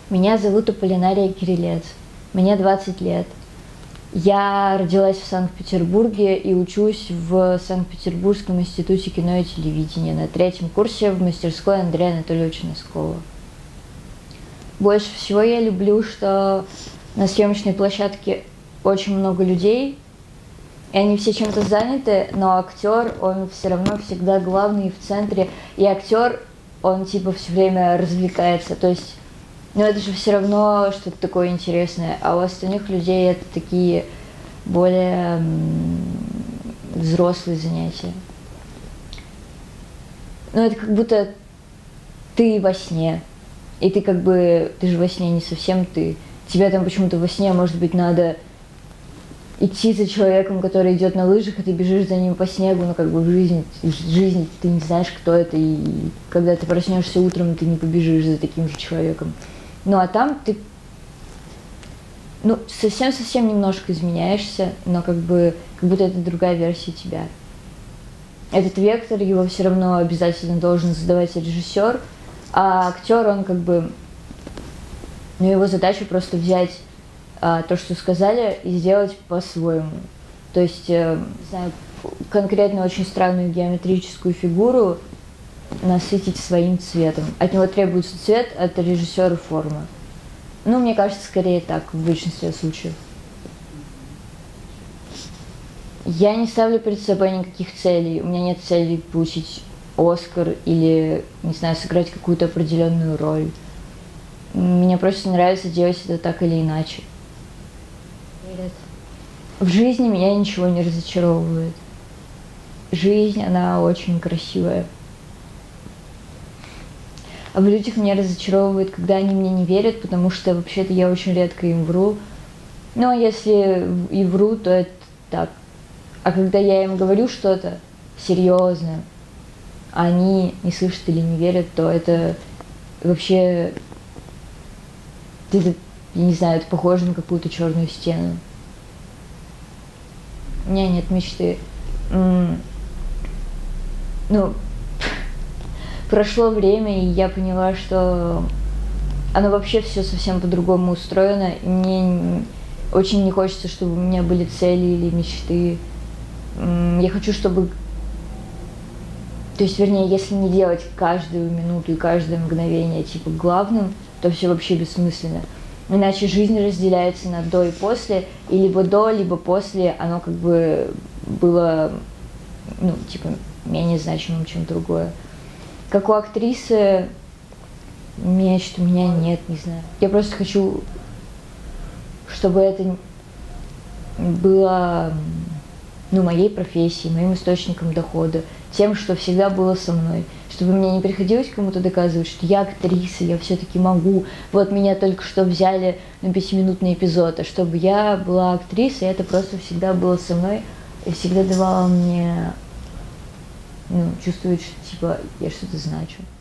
Меня зовут Аполлинария Кириллец. Мне 20 лет. Я родилась в Санкт-Петербурге и учусь в Санкт-Петербургском институте кино и телевидения на 3-м курсе в мастерской Андрея Анатольевича Носкова. Больше всего я люблю, что на съемочной площадке очень много людей, и они все чем-то заняты, но актер, он все равно всегда главный в центре, и актер, он типа все время развлекается, то есть, ну это же все равно что-то такое интересное, а у остальных людей это такие более взрослые занятия. Ну это как будто ты во сне, и ты как бы, ты же во сне не совсем ты, тебе там почему-то во сне, может быть, надо идти за человеком, который идет на лыжах, и ты бежишь за ним по снегу, но как бы в жизни ты не знаешь, кто это, и когда ты проснешься утром, ты не побежишь за таким же человеком. Ну а там ты, ну, совсем немножко изменяешься, но как будто это другая версия тебя. Этот вектор, его все равно обязательно должен задавать режиссер, а актер, он как бы, ну, его задача просто взять то, что сказали, и сделать по-своему. То есть, не знаю, конкретно очень странную геометрическую фигуру насытить своим цветом. От него требуется цвет, от режиссера форма. Ну, мне кажется, скорее так, в большинстве случаев. Я не ставлю перед собой никаких целей. У меня нет целей получить Оскар или, не знаю, сыграть какую-то определенную роль. Мне просто нравится делать это так или иначе. В жизни меня ничего не разочаровывает. Жизнь, она очень красивая. А в людях меня разочаровывает, когда они мне не верят, потому что вообще-то я очень редко им вру. Ну, а если и вру, то это так. А когда я им говорю что-то серьезное, а они не слышат или не верят, то это вообще, это, я не знаю, это похоже на какую-то черную стену. У меня нет мечты. Ну, прошло время, и я поняла, что оно вообще все совсем по-другому устроено, и мне очень не хочется, чтобы у меня были цели или мечты. Я хочу, чтобы... То есть, вернее, если не делать каждую минуту и каждое мгновение типа главным, то все вообще бессмысленно. Иначе жизнь разделяется на до и после, и либо до, либо после оно как бы было, ну, типа, менее значимым, чем другое. Как у актрисы, мечт у меня нет, не знаю. Я просто хочу, чтобы это было, ну, моей профессией, моим источником дохода, тем, что всегда было со мной. Чтобы мне не приходилось кому-то доказывать, что я актриса, я все-таки могу. Вот меня только что взяли на 5-минутный эпизод, а чтобы я была актрисой, это просто всегда было со мной и всегда давало мне, ну, чувствовать, что типа я что-то значу.